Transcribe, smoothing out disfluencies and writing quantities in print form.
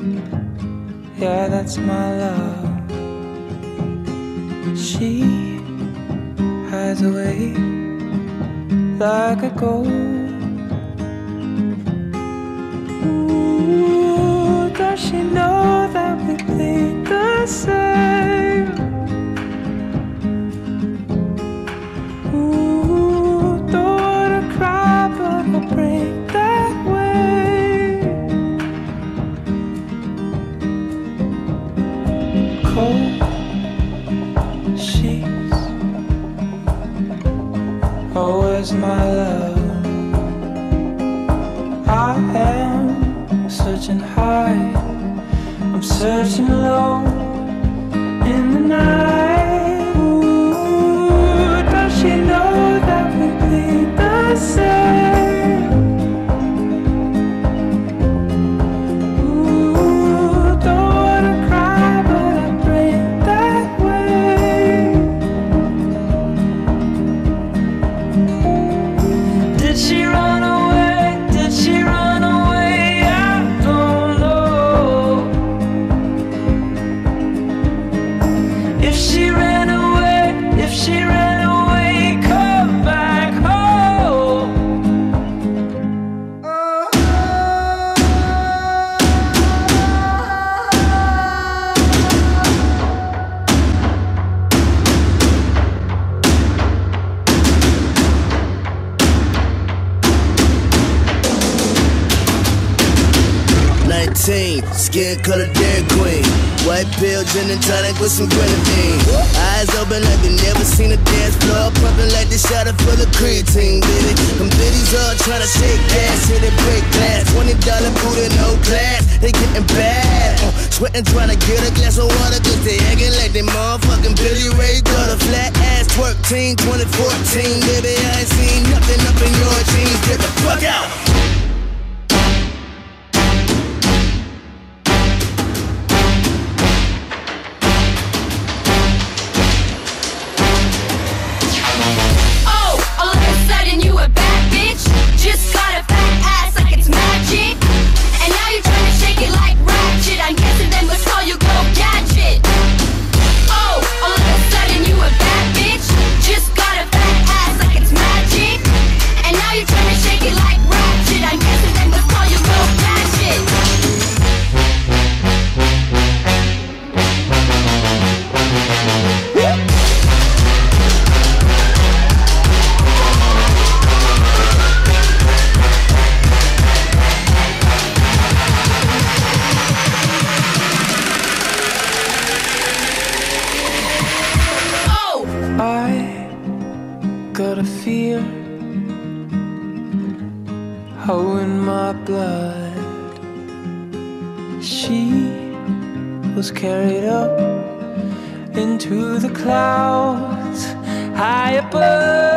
yeah, that's my love. She hides away like a ghost. Ooh, does she know that we bleed the same? Ooh, don't wanna cry, but I break that way. Cold sheets, oh, where's my love? I am searching high, I'm searching low in the night. Ooh, does she know that we bleed the same? Ooh, don't wanna cry, but I break that way. Did she run away? Did she run away? I don't know. If she ran away, if she ran away, come back home. 19, skin color Dairy Queen. White pill, gin and tonic with some grenadine. Eyes open like they never seen a dance floor. Pumping like they shot it full of creatine, baby. Them biddies all tryna shake gas, hit it, break glass. $20 food in no class, they getting bad. Sweating tryna get a glass of water, cause they acting like they motherfucking Billy Ray got a flat ass twerk team 2014. Baby, I ain't seen nothing up in your jeans. Get the fuck out! Just got a fat ass like it's magic, and now you're trying to shake it like ratchet. I'm guessing they must call you Go Gadget. Oh, all of a sudden you a bad bitch. Just got a fat ass like it's magic, and now you're trying to shake it like ratchet. I'm guessing they must call you Go Gadget. Got a fear, oh, in my blood. She was carried up into the clouds high above.